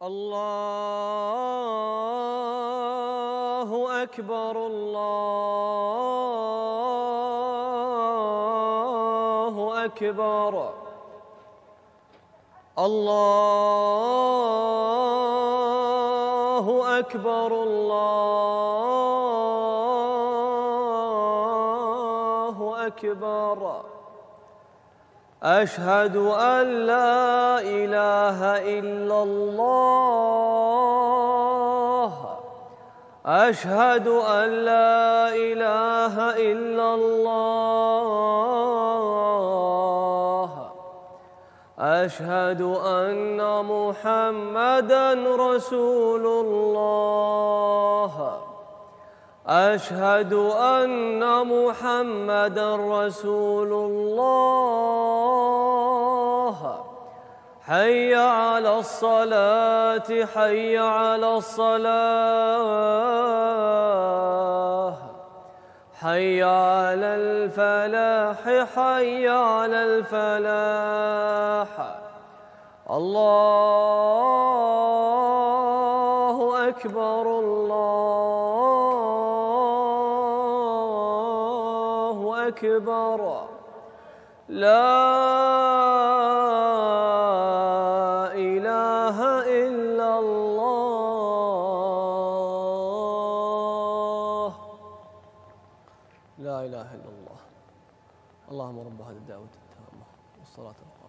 الله أكبر الله أكبر الله أكبر الله أكبر أشهد أن لا إله إلا الله أشهد أن لا إله إلا الله أشهد أن محمدًا رسول الله أشهد أن محمدًا رسول الله حي على الصلاة حي على الصلاة حي على الفلاح حي على الفلاح الله أكبر الله أكبر لا إله إلا الله لا إله إلا الله اللهم رب هذه الدعوة التامة والصلاة